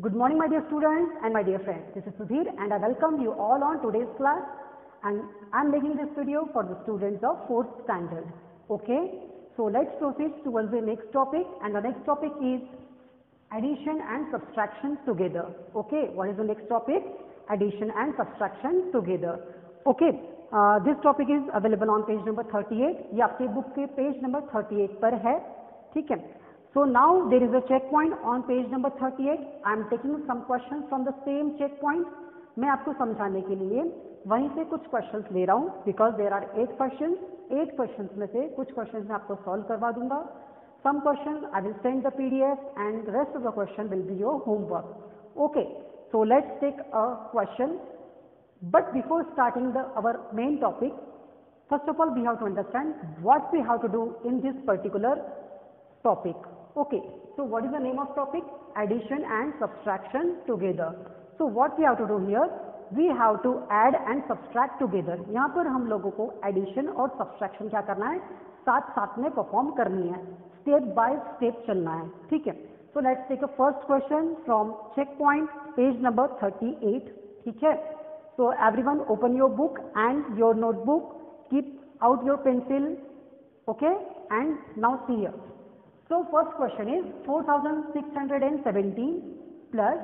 Good morning, my dear students and my dear friends. This is Sudhir and I welcome you all on today's class, and I am making this video for the students of 4th standard. Okay, so let's proceed towards the next topic, and the next topic is addition and subtraction together. Okay, what is the next topic? Addition and subtraction together. Okay, this topic is available on page number 38. ये आपके book के page number 38 पर है. ठीक है. So now there is a checkpoint on page number 38. I am taking some questions from the same checkpoint. मैं आपको समझाने के लिए वहीं से कुछ questions ले रहा हूँ, because there are 8 questions. 8 questions में से कुछ questions मैं आपको solve करवा दूंगा. Some questions I will send the PDF and the rest of the question will be your homework. Okay, so let's take a question. But before starting our main topic, first of all we have to understand what we have to do in this particular topic. Okay, so what is the name of topic? Addition and subtraction together. So what we have to do here? We have to add and subtract together. यहाँ पर हम लोगों को addition और subtraction क्या करना है? साथ साथ में perform करनी है. Step by step चलना है. ठीक है. So let's take a first question from checkpoint page number 38. ठीक है. So everyone open your book and your notebook. Keep out your pencil. Okay, and now see here. So first question is 4617 plus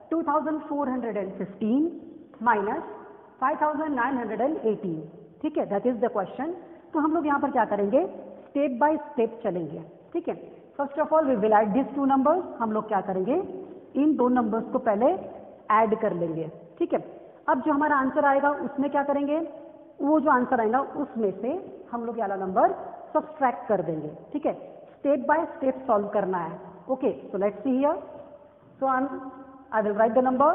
2415 minus 5918. ठीक है, that is the question. तो हम लोग यहाँ पर क्या करेंगे? Step by step चलेंगे. ठीक है. First of all we will add these two numbers. हम लोग क्या करेंगे? इन दो numbers को पहले add कर लेंगे. ठीक है. अब जो हमारा आंसर आएगा उसमें क्या करेंगे? वो जो आंसर आएगा उसमें से हम लोग ये वाला नंबर सब्सट्रैक्ट कर देंगे. ठीक है. स्टेप बाय स्टेप सॉल्व करना है. Okay, so let's see here. So I will write the number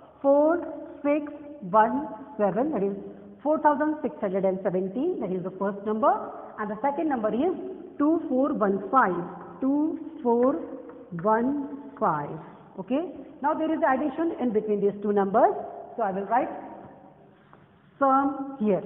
4617, that is 4617, that is the first number, and the second number is 2415. Okay, now there is addition in between these two numbers, so I will write sum here.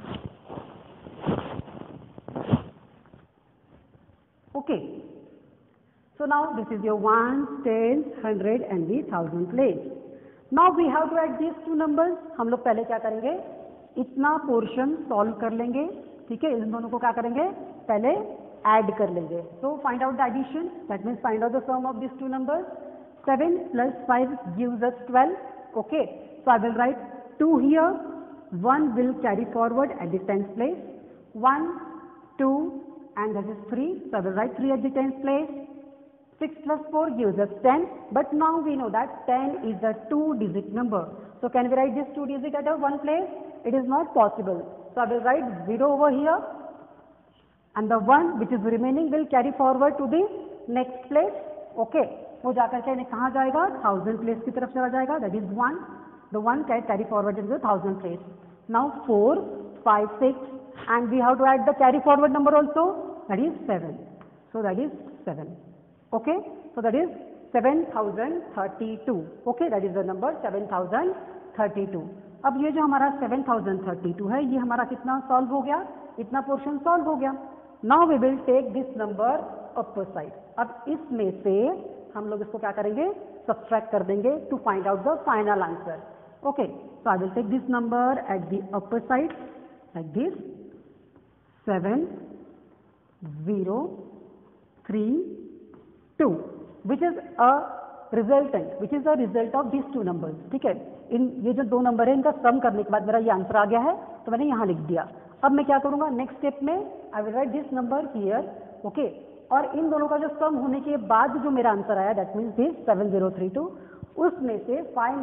Okay, so now this is your 1, 10, 100 and the 1000 place. Now we have to add these two numbers. हम लोग पहले क्या करेंगे? इतना portion solve कर लेंगे. ठीक है, इन दोनों को क्या करेंगे? पहले ऐड कर लेंगे. So find out the addition. That means find out the sum of these two numbers. 7 plus 5 gives us 12. Okay, so I will write 2 here. 1 will carry forward at the 10th place. 1, 2, and that is 3. So I will write 3 at the 10th place. 6 plus 4 gives us 10. But now we know that 10 is a 2-digit number. So can we write this 2-digit at a 1 place? It is not possible. So I will write 0 over here. And the 1 which is remaining will carry forward to the next place. Okay. वो जाकर के कहाँ जाएगा? 1000 place की तरफ चला जाएगा. That is 1. The 1 can carry forward into the 1000 place. Now 4, 5, 6. And we have to add the carry forward number also, that is 7. So that is 7. Okay, so that is 7032. Okay, that is the number 7032. अब ये जो हमारा 7032 है, ये हमारा कितना solve हो गया? इतना पोर्शन सॉल्व हो गया. Now we will take this number upper side. अब इसमें से हम लोग इसको क्या करेंगे? सब्ट्रैक्ट कर देंगे to find out the final answer. Okay, so I will take this number at the upper side like this. 7, 0, 3, 2, which is a resultant, which is a result of these two numbers. ठीक है, इन ये जो दो number है इनका सम करने के बाद मेरा ये आंसर आ गया है, तो मैंने यहाँ लिख दिया. अब मैं क्या करूँगा? नेक्स्ट स्टेप में I will write this number here. Okay, और इन दोनों का जो सम होने के बाद जो मेरा आंसर आया, दैट मीन्स दिस 7032, उसमें से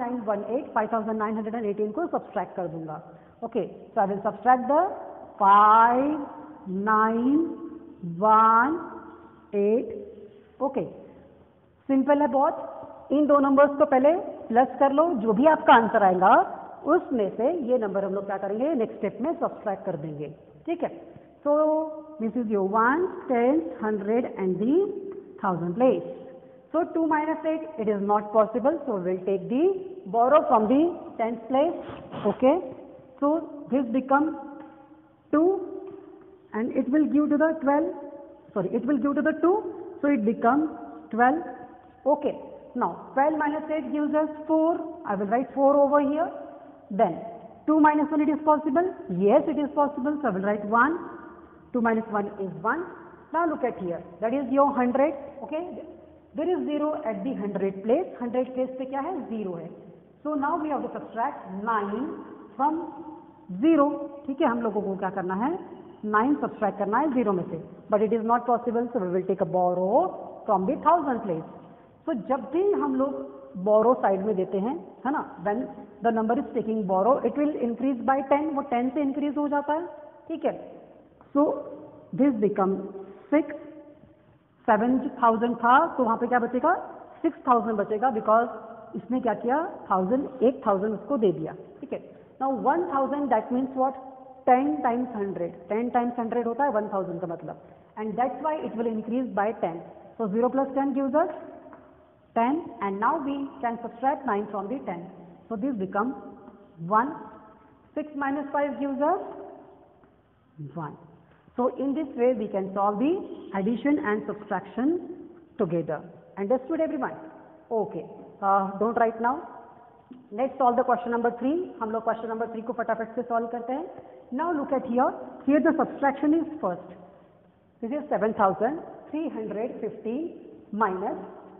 5918 को सब्सट्रैक्ट कर दूंगा. Okay, so I will subtract the 5918. Okay, simple है बहुत. इन दो नंबर्स को पहले प्लस कर लो. जो भी आपका आंसर आएगा उसमें से ये नंबर हम लोग क्या करेंगे? नेक्स्ट स्टेप में सब्सट्रैक्ट कर देंगे. ठीक है. So this is your 1, 10, 100 and the 1000 place. So 2 minus 8, it is not possible. So we will take the borrow from the 10th place. Okay. So this becomes 2 and it will give to the 12. Sorry, it will give to the 2. So it becomes 12. Okay. now 12 minus 8 gives us 4. I will write 4 over here. Then 2 minus 1, it is possible? Yes, it is possible. So I will write 1. 2 minus 1 is 1. Now look at here. That is your 100. Okay. There is 0 at the 100 place. 100 place पे क्या है? 0 है. So now we have to subtract 9 from 0. ठीक है, हम लोगों को क्या करना है? 9 सब्सट्रैक्ट करना है 0 में से. But it is not possible, so we will take a borrow from the 1000 place. So जब भी हम लोग borrow साइड में देते हैं, है ना? When the number is taking borrow, it will increase by 10. वो 10 से increase हो जाता है. ठीक है. So this becomes 6. 7,000 था, तो वहाँ पे क्या बचेगा? 6,000 बचेगा, बिकॉज इसने क्या किया? 1,000 उसको दे दिया. ठीक है. Now 1,000 that means what? 10 times 100. 10 times 100 होता है 1,000 का मतलब. And that's why it will increase by 10. सो 0 plus 10 gives us 10, and now we can subtract 9 from the 10. So this becomes 1. 6 minus 5 gives us 1. So in this way we can solve the addition and subtraction together. Understood everyone? Okay. Don't write now. Let's solve the question number 3. हम लोग question number 3 को फटाफट से solve करते हैं. Now look at here. Here the subtraction is first. This is 7,350 minus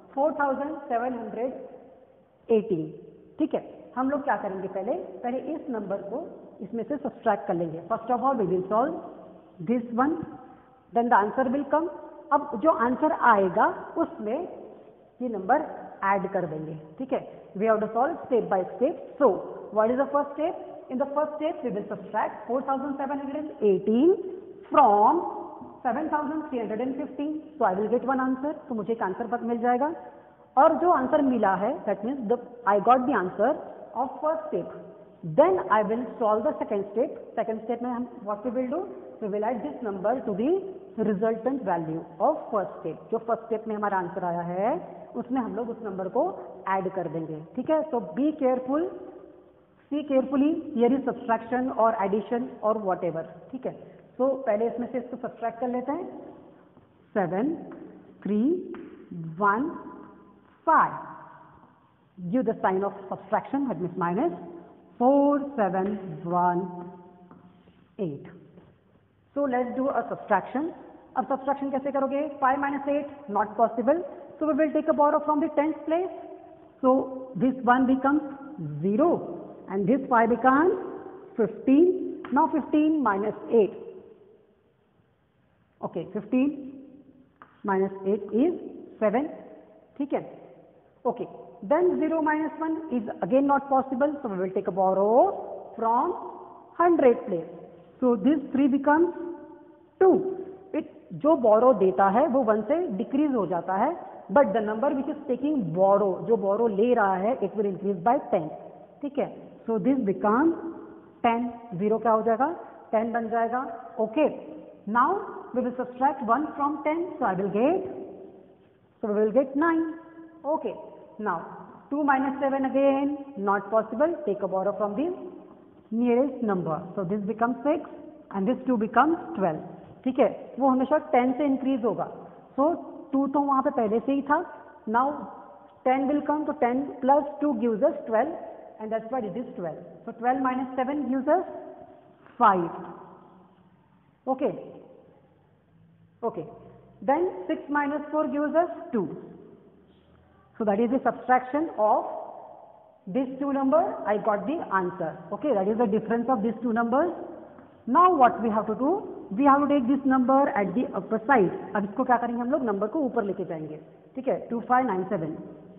4,718. ठीक है. हम लोग क्या करेंगे? पहले इस नंबर को इसमें से सब्सट्रैक्ट कर लेंगे. First of all we will solve this one, then the answer will come. अब जो आंसर आएगा उसमें ये नंबर ऐड कर देंगे. ठीक है. We have to solve step by step. So what is the first step? In the first step we will subtract 4,718 from 7,315. So I will get one answer. तो मुझे एक आंसर मिल जाएगा. और जो आंसर मिला है that means I got the answer of first step. Then I will solve the second step. Second step में हम what we will do? We will add this number to the resultant value of first step. जो first step में हमारा answer आया है उसमें हम लोग उस नंबर को ऐड कर देंगे. ठीक है. So be careful, see carefully. Here is subtraction or addition or whatever. ठीक है. So पहले इसमें से इसको subtract कर लेते हैं. 7, 3, 1, 5. Give the sign of subtraction, that means minus. 4, 7, 1, 8. So let's do a subtraction. अब subtraction कैसे करोगे? 5 minus 8 not possible. So we will take a borrow from the 10th place. So this 1 becomes 0 and this 5 becomes 15. Now 15 minus 8. Okay, 15 minus 8 is 7. ठीक है. Okay. Then 0 minus 1 is again not possible. So we will take a borrow from 100 place. So this 3 becomes 2. जो borrow देता है वो 1 से decrease हो जाता है. But the number which is taking borrow, जो borrow ले रहा है, it will increase by 10. ठीक है. So this becomes 10. 0 क्या हो जाएगा? 10 बन जाएगा. Okay. Now we will subtract 1 from 10. So we will get 9. Okay. Now 2 minus 7 again not possible. Take a borrow from the nearest number. So this becomes 6 and this 2 becomes 12. ठीक है. वो हमेशा 10 से increase होगा. So 2 तो वहाँ पे पहले से ही था. Now 10 will come. तो 10 plus 2 gives us 12 and that's why it is 12. So 12 minus 7 gives us 5. Okay. Okay. Then 6 minus 4 gives us 2. So that is the subtraction of these two numbers. I got the answer. Okay, that is the difference of these two numbers. Now what we have to do? We have to take this number at the upper side. अब इसको क्या करेंगे? हम लोग number को ऊपर लेके जाएंगे. ठीक है. 2597.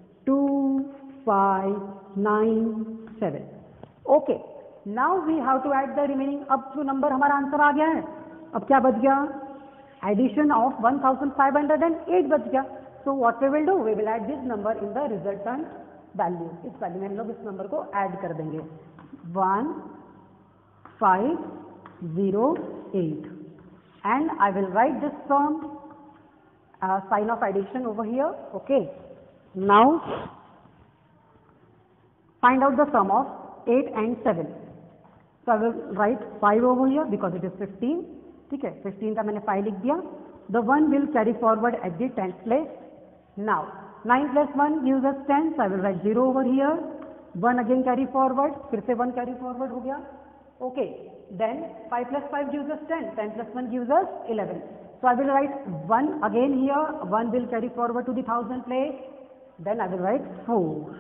2597. Okay. Now we have to add the remaining. अब जो नंबर हमारा आंसर आ गया है, अब क्या बच गया? Addition of 1,508 बच गया. So what we will do? We will add this number in the resultant value. इस वैल्यू में हम लोग इस नंबर को ऐड कर देंगे. 1508 and I will write this sum sign of addition over here. Okay. Now find out the sum of 8 and 7. So I will write 5 over here because it is 15. ठीक है. 15 का मैंने 5 लिख दिया. The 1 will carry forward at the 10th place. Now 9 plus 1 gives us 10, so I will write 0 over here. 1 again carry forward, फिर से 1 carry forward हो गया. Okay, then 5 plus 5 gives us 10, 10 plus 1 gives us 11. So I will write 1 again here, 1 will carry forward to the 1000 place, then I will write 4.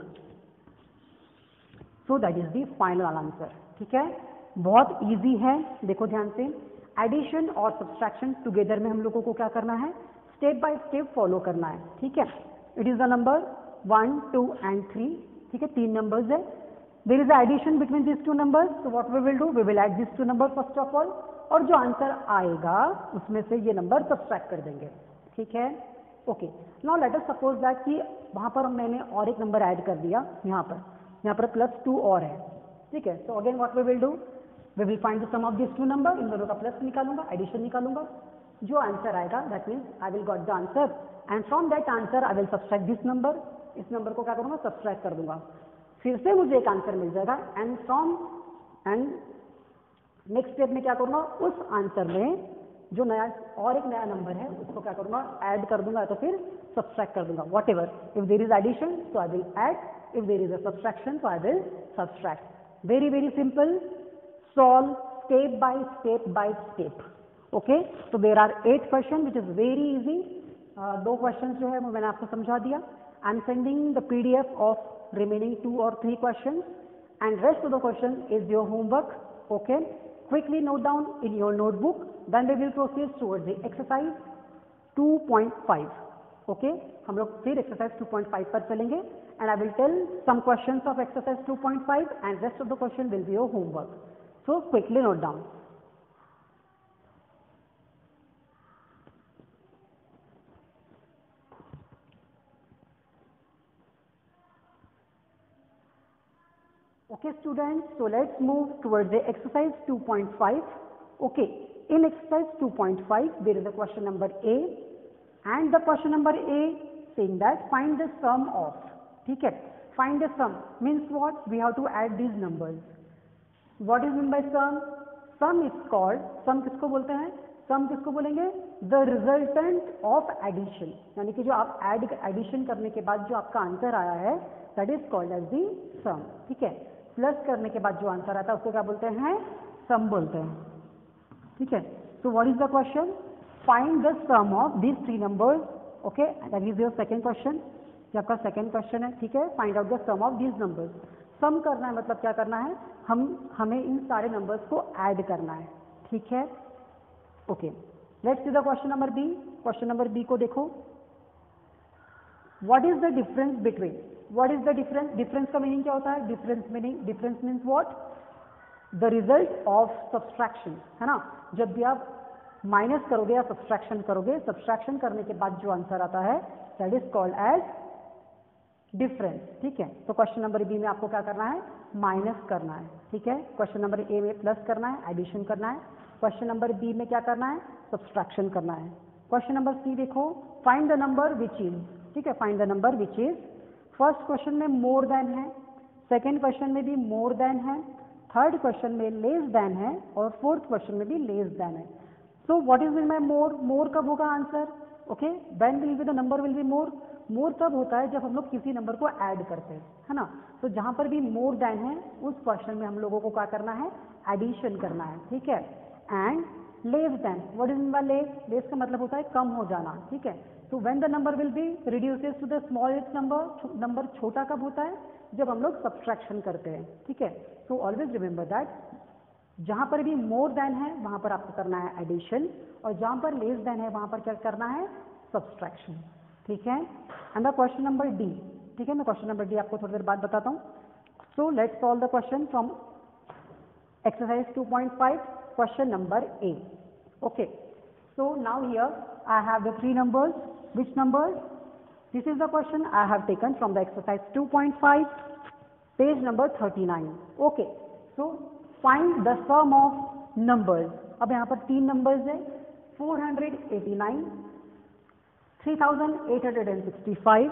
So that is the final answer. ठीक है, बहुत easy है. देखो ध्यान से, addition और subtraction together में हम लोगों को क्या करना है, स्टेप बाय स्टेप फॉलो करना है. ठीक है, it is the number 1, 2 and 3. ठीक है, 3 नंबर्स है. There is addition between this 2 numbers, so what we will do, we will add this 2 number first of all, और जो आंसर आएगा उसमें से ये नंबर सब्सट्रैक्ट कर देंगे. ठीक है, okay. Now let us suppose that कि वहां पर मैंने और एक नंबर ऐड कर दिया, यहाँ पर +2 और है. ठीक है, so again what we will do, we will find the sum of this 2 number. इन दोनों का प्लस निकालूंगा, एडिशन निकालूंगा, जो आंसर आएगा that means I will got the answer, and from that answer I will subtract this number. इस number को क्या करूंगा, सब्सट्रैक्ट कर दूंगा, फिर से मुझे एक आंसर मिल जाएगा. एंड नेक्स्ट स्टेप में क्या करूंगा, उस आंसर में जो नया नंबर है उसको क्या करूंगा, ऐड कर दूंगा, तो फिर सब्सट्रैक्ट कर दूंगा. Whatever, if there is addition तो I will add, if there is a subtraction तो I will subtract. Very very simple, solve step by step. Okay, तो there are 8 question which is very easy. 2 question जो है वो मैंने आपको समझा दिया. I am sending the PDF of remaining 2 or 3 questions, and rest of the question is your homework. Okay, quickly note down in your notebook, then we will proceed towards the exercise 2.5. Okay, हम लोग फिर exercise 2.5 पर चलेंगे, and I will tell some questions of exercise 2.5 and rest of the question will be your homework. So quickly note down. Okay students, so let's move towards the exercise 2.5. Okay, in exercise 2.5 there is a question number A, and the question number A saying that find the sum of. ठीक है, find the sum means what, we have to add these numbers. What is meant by sum? Sum is called, sum किसको बोलते हैं, sum किसको बोलेंगे, the resultant of addition. यानी कि जो आप एडिशन करने के बाद जो आपका आंसर आया है that is called as the sum. ठीक है, प्लस करने के बाद जो आंसर आता है उसको क्या बोलते हैं, सम बोलते हैं. ठीक है, so what is the question, find the sum of these 3 numbers. Okay, that is your second question. ये आपका सेकंड क्वेश्चन है. ठीक है, find out the sum of these numbers. Sum करना है मतलब क्या करना है, हमें इन सारे नंबर्स को ऐड करना है. ठीक है, okay, let's see the question number B. Question number B को देखो, what is the difference between, what is the difference, difference का मीनिंग क्या होता है, difference means what, the result of subtraction, है ना. जब भी आप माइनस करोगे या सब्सट्रैक्शन करोगे, सब्सट्रैक्शन करने के बाद जो आंसर आता है that is called as difference. ठीक है, तो क्वेश्चन नंबर बी में आपको क्या करना है, माइनस करना है. ठीक है, क्वेश्चन नंबर ए में प्लस करना है, एडिशन करना है. क्वेश्चन नंबर बी में क्या करना है, सब्सट्रैक्शन करना है. क्वेश्चन नंबर सी देखो, find the number which is. ठीक है, find the number which is, first question में मोर देन है, सेकेंड क्वेश्चन में भी मोर देन है, थर्ड क्वेश्चन में लेस देन है, और फोर्थ क्वेश्चन में भी लेस देन है. So what is mean by more, more कब होगा answer. Okay, when will be the number will be more, more तब होता है जब हम लोग किसी नंबर को ऐड करते हैं, है ना. तो जहां पर भी मोर देन है उस क्वेश्चन में हम लोगों को क्या करना है, एडिशन करना है. ठीक है, and less than, what is mean by less, less का मतलब होता है कम हो जाना. ठीक है, तो when the number will be reduces to the smallest number, number छोटा कब होता है, जब हम लोग सब्सट्रैक्शन करते हैं. ठीक है, सो ऑलवेज रिमेंबर दैट जहां पर भी मोर देन है वहां पर आपको करना है एडिशन, और जहां पर लेस देन है वहां पर क्या करना है, सब्सट्रैक्शन. ठीक है, and the question number D. ठीक है, मैं क्वेश्चन नंबर डी आपको थोड़ी देर बाद बताता हूँ. So let's solve the question from exercise 2.5, question number A. Okay, so now here I have the 3 numbers. Which numbers? This is the question I have taken from the exercise 2.5, page number 39. Okay, so find the sum of numbers. अब यहाँ पर 3 numbers है, 489, 3865,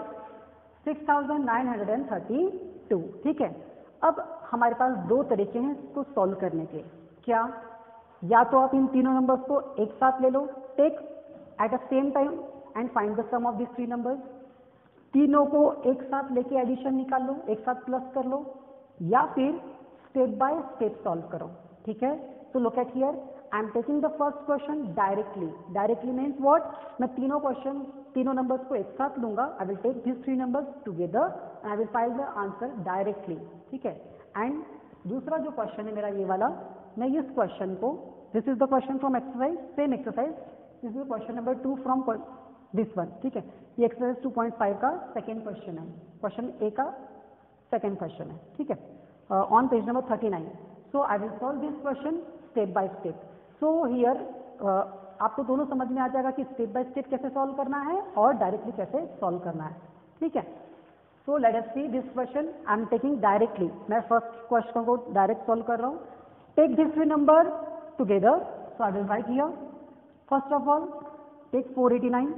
6932. ठीक है, अब हमारे पास 2 तरीके हैं इसको सॉल्व करने के. क्या, या तो आप इन तीनों नंबर्स को एक साथ ले लो, take at the same time and find the sum of this 3 numbers. तीनों को एक साथ लेके एडिशन निकाल लो, एक साथ प्लस कर लो, या फिर स्टेप बाय स्टेप सॉल्व करो, ठीक है। तो look at here, I am taking the first question directly. Directly means what, मैं तीनों नंबर्स को एक साथ लूंगा, I will take this 3 numbers together and I will find the answer directly, ठीक है। एंड दूसरा जो क्वेश्चन है मेरा ये वाला, मैं इस क्वेश्चन को, this is the question from exercise, same exercise, this is question number 2 from this one, ठीक है। ये एक्सरसाइज 2.5 का सेकेंड क्वेश्चन है, क्वेश्चन ए का सेकेंड क्वेश्चन है, ठीक है, on page number 39। So I will solve this question step by step. So here आपको दोनों समझ में आ जाएगा कि स्टेप बाय स्टेप कैसे सॉल्व करना है और डायरेक्टली कैसे सॉल्व करना है, ठीक है। So let us see this question, I am taking directly, मैं फर्स्ट क्वेश्चन को डायरेक्ट सॉल्व कर रहा हूँ। Take this 3 number together, so I will write here, first of all take 489,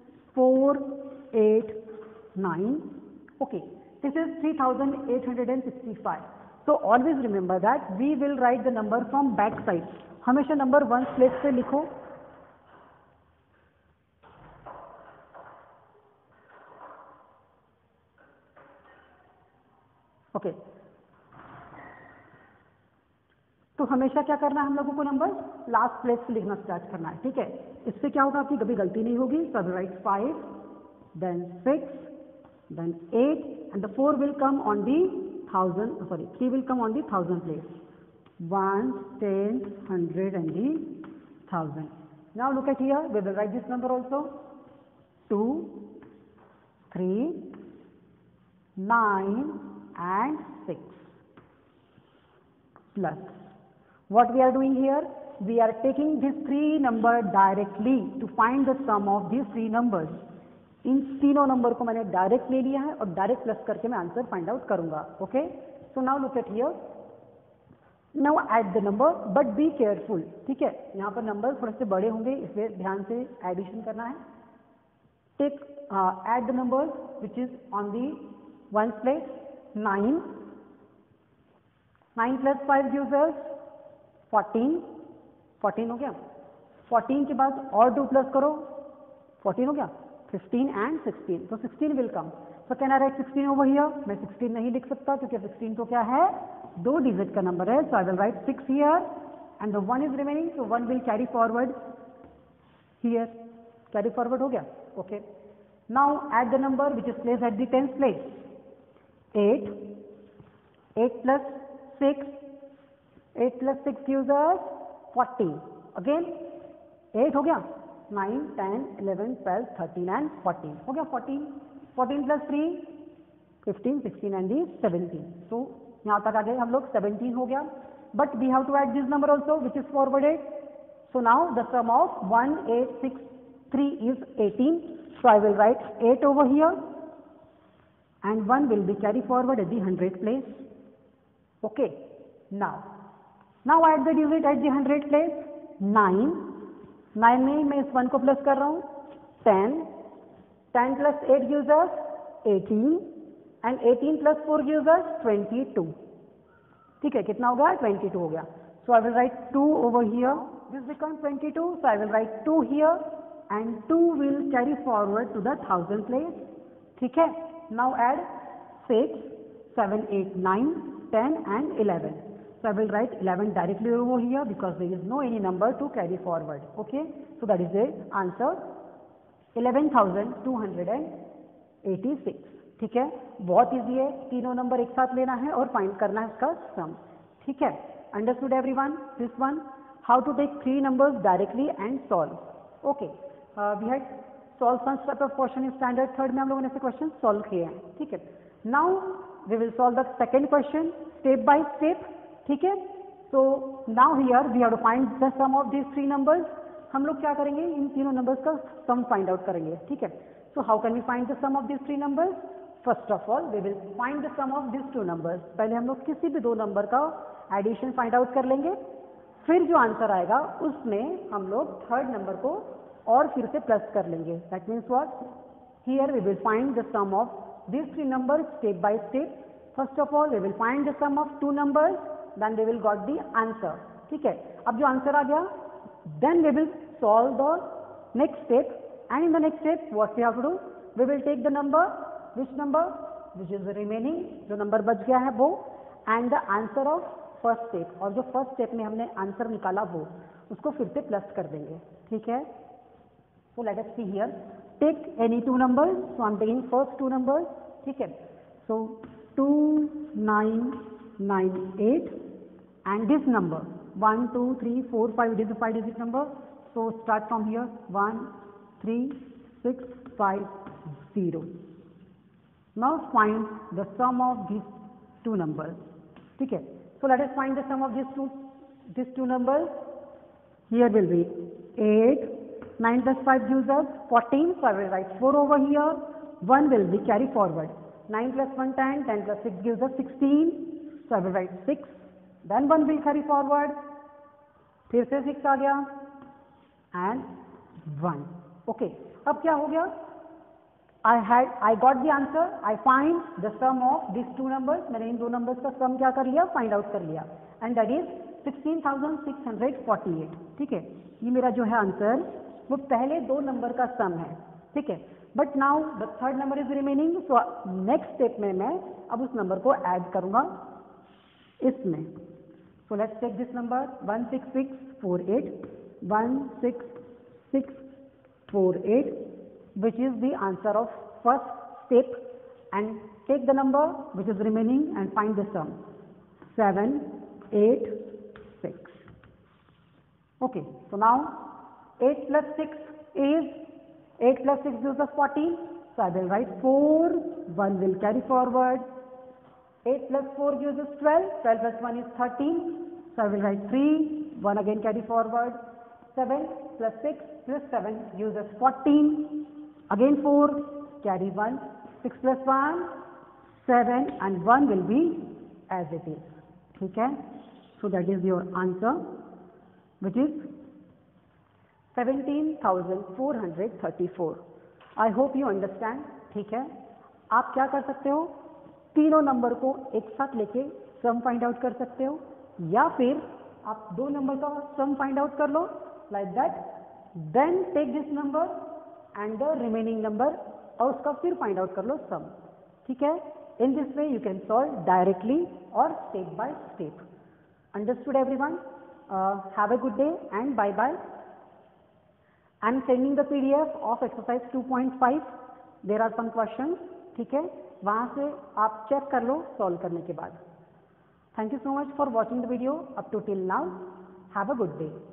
489, okay, this is 3865. So always remember that we will write the number from back side. हमेशा number 1 place पे लिखो, okay. तो हमेशा क्या करना है हम लोगों को, नंबर लास्ट प्लेस पे लिखना स्टार्ट करना है, ठीक है। इससे क्या होगा, आपकी कभी गलती नहीं होगी। So I will write 5, then 6, then 8, and the 4 will come on the 3 will come on the 1000 place. 1, 10, 100 and the 1000. Now look at here, we will write this number also, 2, 3, 9 and 6 plus. What we are doing here, we are taking this 3 number directly to find the sum of these 3 numbers. इन तीनों number को मैंने direct ले लिया है और direct plus करके मैं answer find out करूंगा, okay. So now look at here, now add the number but be careful, ठीक है। यहाँ पर नंबर थोड़े से बड़े होंगे, इसलिए ध्यान से एडिशन करना है। Take add the numbers which is on the 1 place, 9 plus 5 gives us 14 हो गया। 14 के बाद और 2 प्लस करो, 14 हो गया, 15 and 16, तो 16 will come. So can I write 16 over here? मैं 16 नहीं लिख सकता क्योंकि 16 तो क्या है, 2 डिजिट का नंबर है। So I will write 6 here and the 1 is remaining, so 1 will carry forward here, carry forward हो गया, okay. Now add the number which is placed at the 10th place, 8 plus 6, 8 plus 6 gives us 40, again 8 हो गया, 9, 10, 11, 12, 13 and 14 हो गया, 14 plus 3, 15, 16 and 17. So यहाँ तक आ गए हम लोग, 17 हो गया, but we have to add this number also which is forwarded. So now the sum of 1863 is 18. So I will write 8 over here and 1 will be carried forward at the 100th place. Okay, now add the digit at the 100th place, 9 में मैं इस 1 को plus कर रहा हूँ, 10 plus 8 gives us 18 and 18 plus 4 gives us 22, ठीक है। कितना हो गया, 22 हो गया। So I will write 2 over here, this becomes 22, so I will write 2 here and 2 will carry forward to the 1000 place, ठीक है। Now add 6, 7, 8, 9, 10 and 11. So I will write 11 directly over here because there is no any number to carry forward, okay. So that is the answer, 11,286, ठीक है। बहुत easy है, तीनों number एक साथ लेना है और फाइंड करना है इसका सम, ठीक है। Understood everyone this one, how to take 3 numbers directly and solve, okay. We had solve first type of question in standard third में हम लोगों ने ऐसे क्वेश्चन सॉल्व किए हैं, ठीक है। Now we will solve the second question step by step, ठीक है। So now here we have to find the sum of this 3 numbers. हम लोग क्या करेंगे, इन तीनों नंबर्स का सम फाइंड आउट करेंगे, ठीक है। So how can we find the sum of this 3 numbers? First of all we will find the sum of this 2 numbers. पहले हम लोग किसी भी 2 नंबर का एडिशन फाइंड आउट कर लेंगे, फिर जो आंसर आएगा उसमें हम लोग थर्ड नंबर को और फिर से प्लस कर लेंगे। That means what, here we will find the sum of this 3 numbers step by step. First of all we will find the sum of 2 numbers, then we will got the answer, ठीक है। अब जो answer आ गया, then we will solve the next step, and in the next step what we have to do, we will take the number which number which is remaining, जो number बच गया है वो, and the answer of first step, और जो first step में हमने answer निकाला वो उसको फिर से प्लस कर देंगे, ठीक है। So let us see here, take any two numbers, so I am taking first two numbers, ठीक है। सो 2998 and this number 1 2 3 4 5, it is a 5 digit number, so start from here 1 3 6 5 0. Now find the sum of these two numbers, ठीक है। So let us find the sum of these two numbers. Here will be 8, 9 plus 5 gives us 14, so I will write 4 over here, 1 will be carry forward, 9 plus 1 10, 10 plus 6 gives us 16, so I will write 6, then 1 will carry forward, फिर से 6 आ गया and 1. Okay, अब क्या हो गया, I got the answer, I find the sum of these two numbers, मैंने इन दो numbers का सम क्या कर लिया, फाइंड आउट कर लिया, एंड दैट इज 16,648, ठीक है। ये मेरा जो है आंसर वो पहले दो नंबर का सम है, ठीक है। But now the third number is remaining, so next step में मैं अब उस नंबर को ऐड करूंगा इसमें। So let's take this number 16648, 16648, which is the answer of first step, and take the number which is remaining and find the sum 786. Okay, so now 8 plus 6 is 8 plus 6 gives us 14, so I will write 4, 1 will carry forward, 8 plus 4 gives us 12, 12 plus 1 is 13, so I will write 3, 1 again carry forward, 7 plus 6 plus 7 gives us 14, again 4, carry 1, 6 plus 1, 7, and 1 will be as it is, ठीक है। So that is your answer, which is 17,434. I hope you understand, ठीक है। आप क्या कर सकते हो, तीनों नंबर को एक साथ लेके सम फाइंड आउट कर सकते हो, या फिर आप दो नंबर का सम फाइंड आउट कर लो like that, then take this number and the remaining number और उसका फिर फाइंड आउट कर लो सम, ठीक है। In this way you can solve directly और step by step. Understood everyone? Have a good day and bye bye. I am sending the PDF of exercise 2.5, there are some questions, ठीक है, वहां से आप check कर लो solve करने के बाद। Thank you so much for watching the video up to till now. Have a good day.